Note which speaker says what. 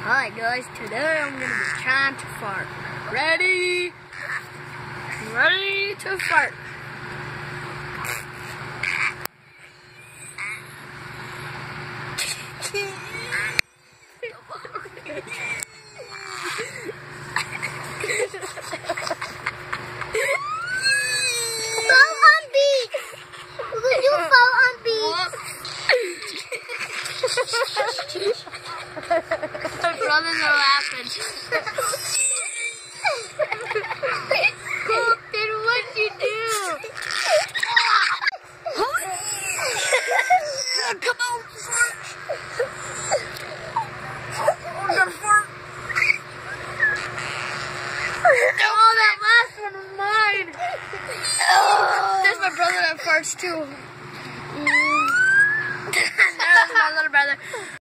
Speaker 1: Alright guys, today I'm gonna be trying to fart. Ready? Ready to fart.
Speaker 2: Fall on beat. Will you fall on beat?
Speaker 1: My brothers are laughing. Colton, what'd you do? Come on, fart. I'm gonna fart. Oh, that last one was mine. There's my brother that farts too. There's my little brother.